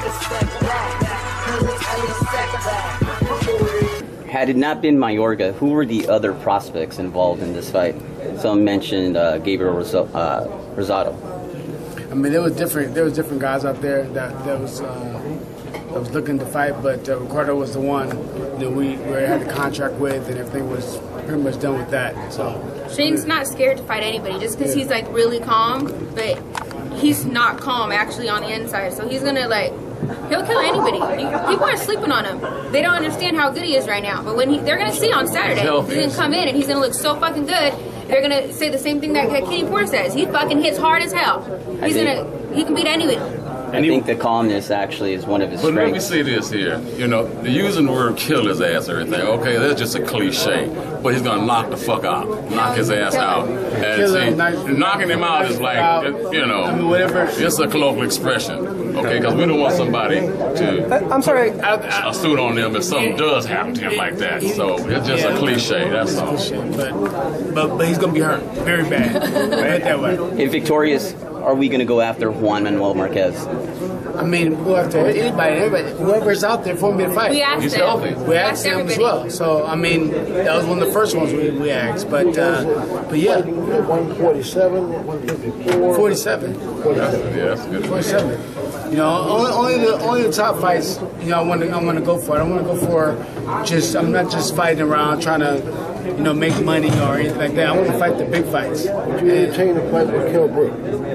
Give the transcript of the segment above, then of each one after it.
Had it not been Mayorga, who were the other prospects involved in this fight? Some mentioned Gabriel Rosado. I mean, there was different guys out there that was looking to fight, but Ricardo was the one that we had a contract with, and everything was pretty much done with that. So Shane's not scared to fight anybody, just because he's like really calm, but he's not calm actually on the inside. So he's gonna he'll kill anybody. People are sleeping on him. They don't understand how good he is right now. But when they're gonna see on Saturday, he's gonna come in and he's gonna look so fucking good. They're gonna say the same thing that Kenny Porter says. He fucking hits hard as hell. He can beat anybody. I think the calmness actually is one of his strengths. But let me see this here. You know, using the word kill his ass or everything, okay, that's just a cliche. But he's going to knock the fuck out. Knock his ass out. And see, knocking him out is like, you know, it's a colloquial expression. Okay, because we don't want somebody to I'm sorry. a suit on them if something does happen to him like that. So it's just a cliche, that's all. But he's going to be hurt very bad. Right that way. If victorious, are we going to go after Juan Manuel Marquez? I mean, go after everybody. Whoever's out there for me to fight. We asked him. We asked him as well. So, I mean, that was one of the first ones we asked. But yeah. 147, 154. 47. Yeah, that's good. 47. You know, only the top fights, you know, I want to go for. I don't want to go for I'm not just fighting around trying to, you know, make money or anything like that. I want to fight the big fights. Would you entertain a fight with Kell Brook?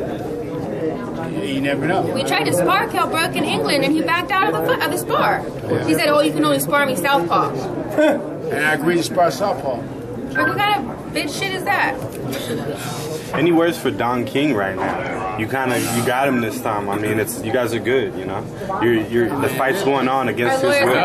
You never know. We tried to spar Kell Brook in England, and he backed out of the spar. He said, "Oh, you can only spar me southpaw." And I agreed to spar southpaw. Like, what kind of bitch shit is that? Any words for Don King right now? You got him this time. I mean, you guys are good. You know, the fight's going on against his will.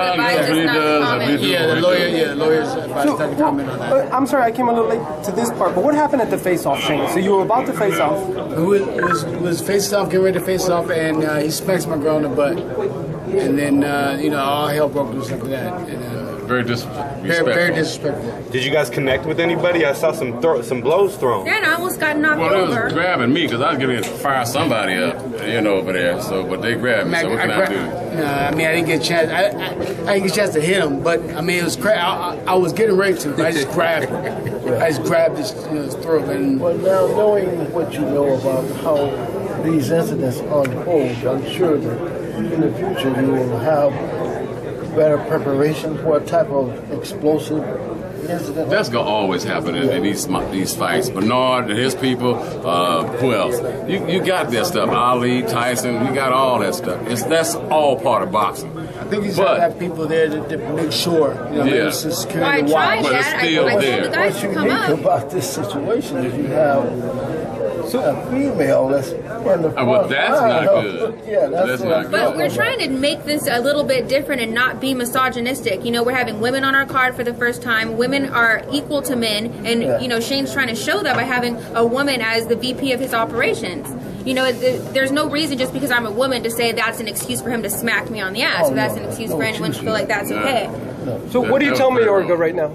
The lawyers advised not to comment on that. I'm sorry, I came a little late to this part, but what happened at the face-off, Shane? So you were about to face off. Was face off, getting ready to face off, and he smacks my girl in the butt, and then you know, all hell broke loose after that. And, very disrespectful. Very disrespectful. Did you guys connect with anybody? I saw some blows thrown. Yeah, and I almost got knocked over. Well, they was grabbing me because I was getting ready to fire somebody up, you know, over there. So, but they grabbed me. So what can I do? I mean, I didn't get a chance. I didn't get a chance to hit him, but I mean, it was crazy. I was getting ready to. I just grabbed him. I just grabbed his throat. And well, now knowing what you know about how these incidents unfold, I'm sure that in the future you will have better preparation for a type of explosive incident. That's gonna always happen in these fights. Bernard and his people, who else? You got that stuff. Ali, Tyson, you got all that stuff. That's all part of boxing. I think he's got to have people there to make sure. You know, security tried but it's still there. What's unique about this situation is you have a female that's in the front. Well, that's not good. Yeah, that's not good. But we're trying to make this a little bit different and not be misogynistic. You know, we're having women on our card for the first time. Women are equal to men, and you know, Shane's trying to show that by having a woman as the VP of his operations. You know, there's no reason just because I'm a woman to say that's an excuse for him to smack me on the ass, or that's an excuse for anyone to feel like that's okay. So what do you tell Mayorga right now?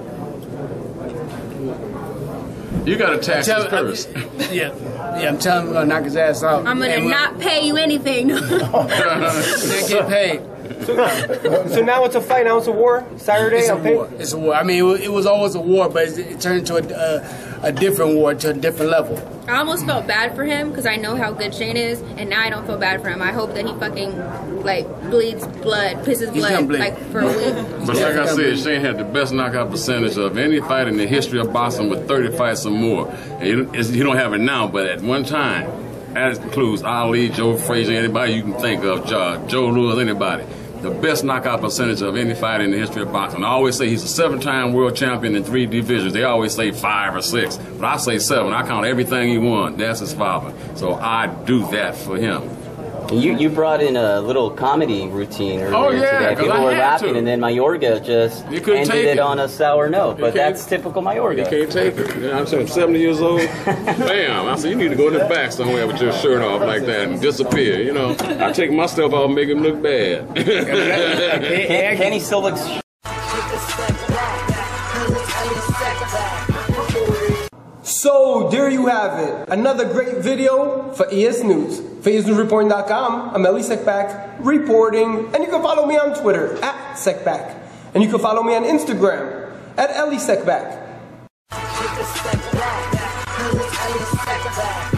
You got to tax his purse. Yeah, I'm telling him I'm going to knock his ass out. I'm going to not pay you anything. Didn't get paid. So now it's a fight, now it's a war? Saturday? It's a war. It's a war. I mean, it was always a war, but it turned into a different war, to a different level. I almost felt bad for him because I know how good Shane is, and now I don't feel bad for him. I hope that he fucking, bleeds blood, pisses blood, for a week. But like I said, Shane had the best knockout percentage of any fight in the history of boxing with 30 fights or more. And he don't have it now, but at one time, that includes Ali, Joe Frazier, anybody you can think of, Joe Louis, anybody. The best knockout percentage of any fighter in the history of boxing. I always say he's a 7-time world champion in 3 divisions. They always say 5 or 6, but I say 7. I count everything he won. That's his father. So I do that for him. You brought in a little comedy routine earlier today. People were laughing, and then Mayorga just ended it on a sour note. But that's typical Mayorga. You can't take it. You know, I'm 70 years old. Bam! I said, you need to go in the back somewhere with your shirt off like that and disappear. You know, I take my stuff off and make him look bad. Kenny still looks. So there you have it. Another great video for ES News. For EsNewsReporting.com, I'm Ellie Sekback reporting, and you can follow me on Twitter at Sekback. And you can follow me on Instagram at Ellie Sekback.